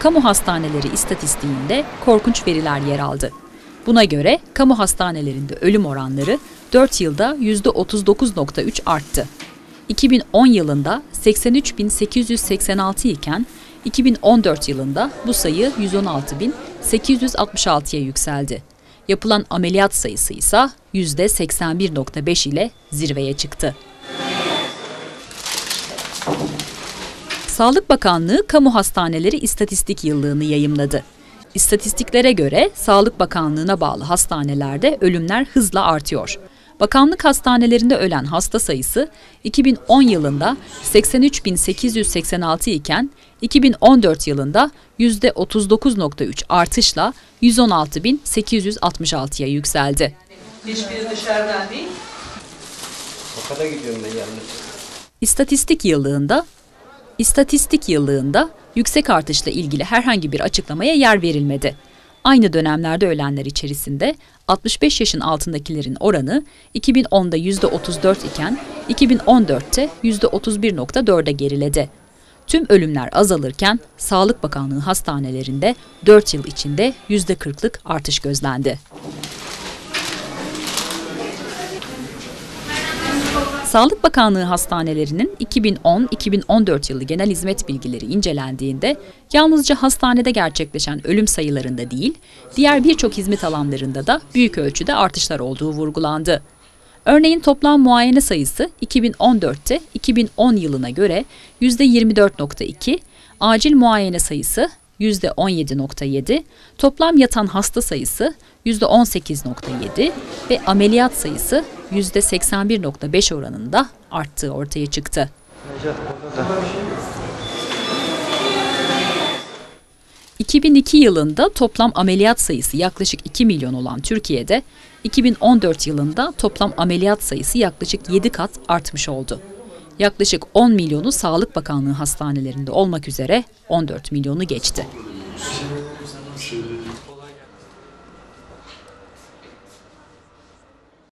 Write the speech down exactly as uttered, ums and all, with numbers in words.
kamu hastaneleri istatistiğinde korkunç veriler yer aldı. Buna göre kamu hastanelerinde ölüm oranları dört yılda yüzde otuz dokuz nokta üç arttı. iki bin on yılında seksen üç bin sekiz yüz seksen altı iken iki bin on dört yılında bu sayı yüz on altı bin sekiz yüz altmış altıya yükseldi. Yapılan ameliyat sayısı ise yüzde seksen bir nokta beş ile zirveye çıktı. Sağlık Bakanlığı Kamu Hastaneleri İstatistik Yıllığı'nı yayımladı. İstatistiklere göre Sağlık Bakanlığı'na bağlı hastanelerde ölümler hızla artıyor. Bakanlık hastanelerinde ölen hasta sayısı iki bin on yılında seksen üç bin sekiz yüz seksen altı iken iki bin on dört yılında yüzde otuz dokuz nokta üç artışla yüz on altı bin sekiz yüz altmış altıya yükseldi. Hiçbiri dışarıdan değil. O kadar gidiyorum ben yalnız. İstatistik yıllığında İstatistik yıllığında yüksek artışla ilgili herhangi bir açıklamaya yer verilmedi. Aynı dönemlerde ölenler içerisinde altmış beş yaşın altındakilerin oranı iki bin onda yüzde otuz dört iken iki bin on dörtte yüzde otuz bir nokta dörde geriledi. Tüm ölümler azalırken Sağlık Bakanlığı hastanelerinde dört yıl içinde yüzde kırklık artış gözlendi. Sağlık Bakanlığı hastanelerinin iki bin on iki bin on dört yılı genel hizmet bilgileri incelendiğinde yalnızca hastanede gerçekleşen ölüm sayılarında değil, diğer birçok hizmet alanlarında da büyük ölçüde artışlar olduğu vurgulandı. Örneğin toplam muayene sayısı iki bin on dörtte iki bin on yılına göre yüzde yirmi dört nokta iki, acil muayene sayısı yüzde on yedi nokta yedi, toplam yatan hasta sayısı yüzde on sekiz nokta yedi ve ameliyat sayısı yüzde seksen bir nokta beş oranında arttığı ortaya çıktı. iki bin iki yılında toplam ameliyat sayısı yaklaşık iki milyon olan Türkiye'de iki bin on dört yılında toplam ameliyat sayısı yaklaşık yedi kat artmış oldu. Yaklaşık on milyonu Sağlık Bakanlığı hastanelerinde olmak üzere on dört milyonu geçti.